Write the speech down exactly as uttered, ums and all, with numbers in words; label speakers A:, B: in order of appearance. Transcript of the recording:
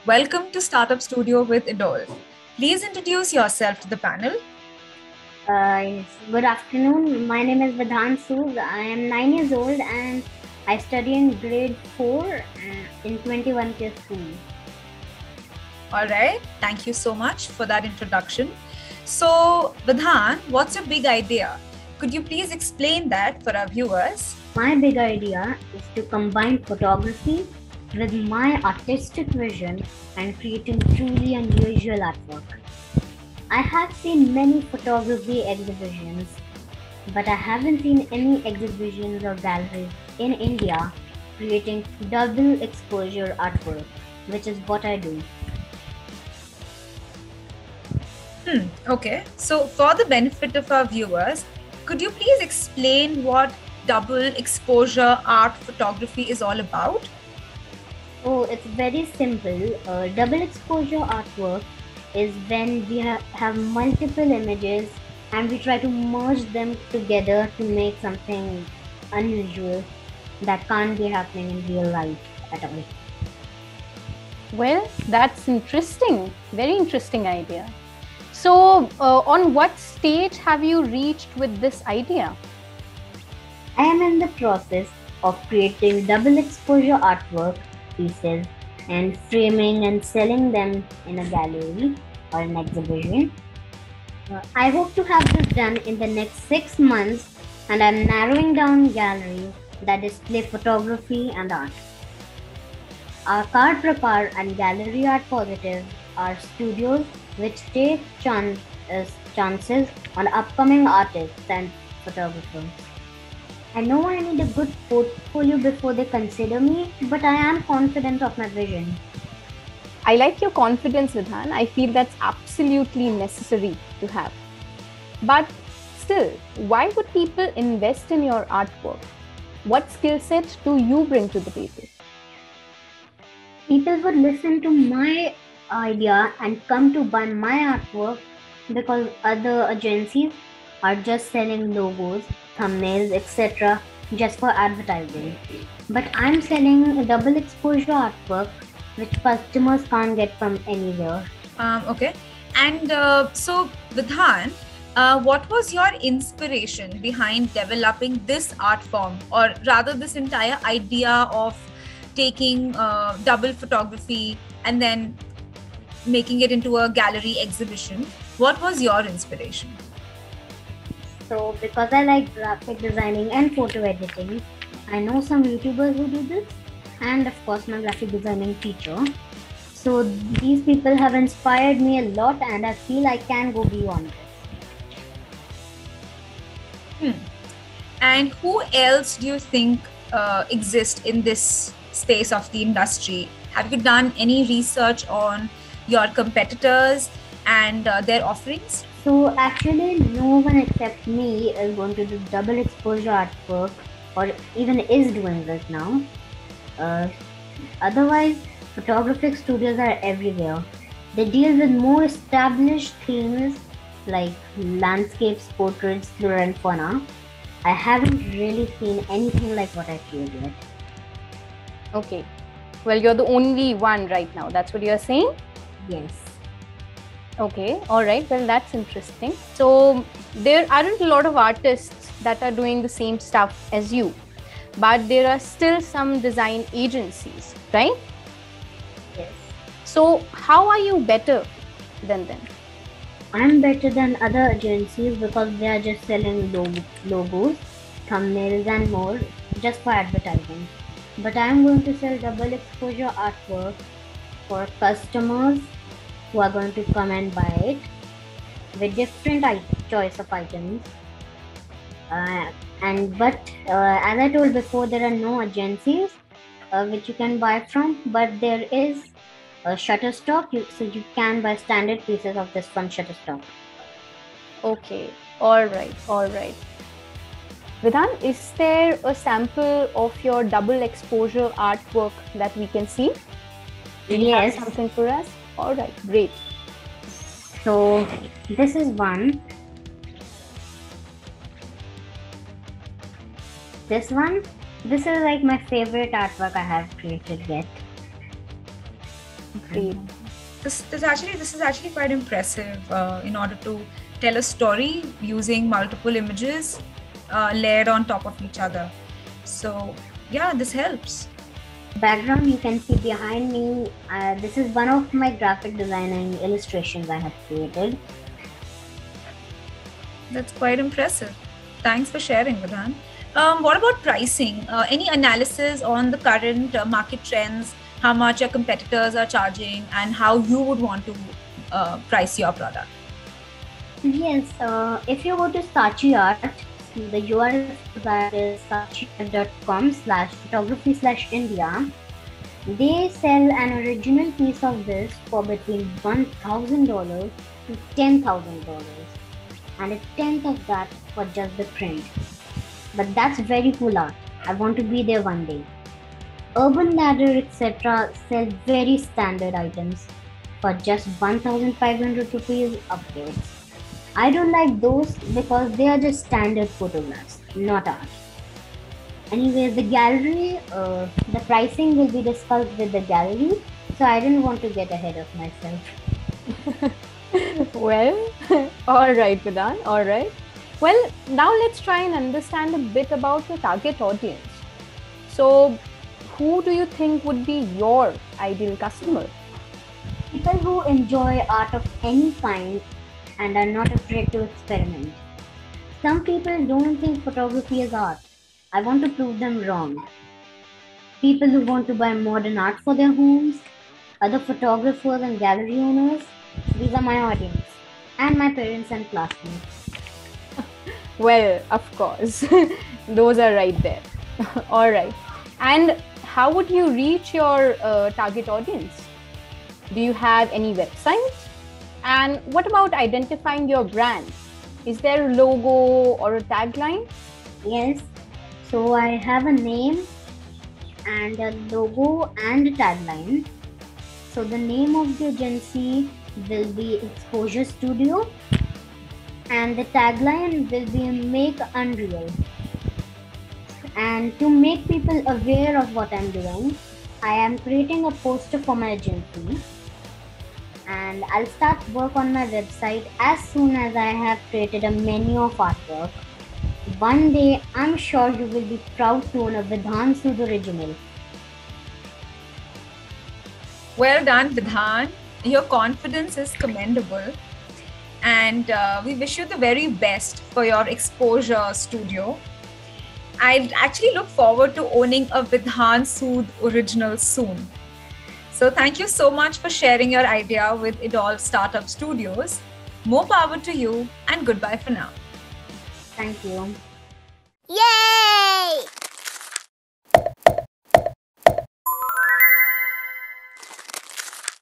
A: Welcome to Startup Studio with Idol. Please introduce yourself to the panel.
B: Uh, yes. Good afternoon. My name is Vidhan Sood. I am nine years old and I study in grade four uh, in twenty-one K school.
A: All right. Thank you so much for that introduction. So, Vidhan, what's your big idea? Could you please explain that for our viewers?
B: My big idea is to combine photography with my artistic vision and creating truly unusual artwork. I have seen many photography exhibitions, but I haven't seen any exhibitions or galleries in India creating double exposure artwork, which is what I do.
A: Hmm, okay. So, for the benefit of our viewers, could you please explain what double exposure art photography is all about?
B: Oh, it's very simple. Uh, double exposure artwork is when we ha- have multiple images and we try to merge them together to make something unusual that can't be happening in real life at all.
C: Well, that's interesting. Very interesting idea. So, uh, on what stage have you reached with this idea?
B: I am in the process of creating double exposure artwork pieces and framing and selling them in a gallery or an exhibition. Uh, I hope to have this done in the next six months and I'm narrowing down galleries that display photography and art. Our Card Prepar and Gallery Art Positive are studios which take chan- uh, chances on upcoming artists and photographers. I know I need a good portfolio before they consider me, but I am confident of my vision.
C: I like your confidence, Vidhan. I feel that's absolutely necessary to have. But still, why would people invest in your artwork? What skill set do you bring to the table?
B: People would listen to my idea and come to buy my artwork because other agencies are just selling logos, thumbnails, et cetera just for advertising. But I'm selling a double exposure artwork which customers can't get from anywhere.
A: Um, okay. And uh, so, Vidhan, uh, what was your inspiration behind developing this art form, or rather, this entire idea of taking uh, double photography and then making it into a gallery exhibition? What was your inspiration?
B: So, because I like graphic designing and photo editing, I know some YouTubers who do this, and of course, my graphic designing teacher. So, these people have inspired me a lot, and I feel I can go beyond
A: Hmm.
B: this.
A: And who else do you think uh, exists in this space of the industry? Have you done any research on your competitors and uh, their offerings?
B: So actually no one except me is going to do double exposure artwork or even is doing this now. Uh, otherwise, photographic studios are everywhere. They deal with more established themes like landscapes, portraits, flora and fauna. I haven't really seen anything like what I created yet.
C: Okay. Well, you're the only one right now. That's what you're saying?
B: Yes.
C: Okay, all right. Well, that's interesting. So, there aren't a lot of artists that are doing the same stuff as you, but there are still some design agencies, right?
B: Yes.
C: So, how are you better than them?
B: I'm better than other agencies because they are just selling log- logos, thumbnails, and more just for advertising. But I'm going to sell double exposure artwork for customers who are going to come and buy it with different I- choice of items. Uh, and but uh, as I told before, there are no agencies uh, which you can buy from, but there is a Shutterstock, you, so you can buy standard pieces of this from Shutterstock.
C: Okay, all right, all right. Vidhan, is there a sample of your double exposure artwork that we can see? Do you
B: Yes.
C: have something for us? All right, great.
B: So this is one. This one, this is like my favorite artwork I have created yet.
C: Great.
A: This, this actually this is actually quite impressive. Uh, in order to tell a story using multiple images uh, layered on top of each other. So yeah, this helps.
B: Background you can see behind me. Uh, this is one of my graphic designing illustrations I have created.
A: That's quite impressive. Thanks for sharing, Vidhan. Um, what about pricing? Uh, any analysis on the current uh, market trends, how much your competitors are charging, and how you would want to uh, price your product?
B: Yes, uh, if you go to Saatchi Art, the U R L for that is saatchiart.com slash photography slash India. They sell an original piece of this for between one thousand dollars to ten thousand dollars, and a tenth of that for just the print. But that's very cool art. I want to be there one day. Urban Ladder, et cetera sell very standard items for just one thousand five hundred rupees upwards. I don't like those because they are just standard photographs, not art. Anyways, the gallery, uh, the pricing will be discussed with the gallery, so I didn't want to get ahead of myself.
C: Well, all right, Vidhan, all right. Well, now let's try and understand a bit about your target audience. So, who do you think would be your ideal customer?
B: People who enjoy art of any kind and are not afraid to experiment. Some people don't think photography is art. I want to prove them wrong. People who want to buy modern art for their homes, other photographers and gallery owners, these are my audience, and my parents and classmates.
C: Well, of course, those are right there. All right. And how would you reach your uh, target audience? Do you have any website? And what about identifying your brand? Is there a logo or a tagline?
B: Yes, so I have a name and a logo and a tagline. So the name of the agency will be Exposure Studio, and the tagline will be Make Unreal. And to make people aware of what I'm doing, I am creating a poster for my agency, and I'll start work on my website as soon as I have created a menu of artwork. One day, I'm sure you will be proud to own a Vidhan Sood original.
A: Well done, Vidhan. Your confidence is commendable. And uh, we wish you the very best for your Exposure Studio. I actually look forward to owning a Vidhan Sood original soon. So thank you so much for sharing your idea with Idol Startup Studios. More power to you, and goodbye for now.
B: Thank you.
D: Yay!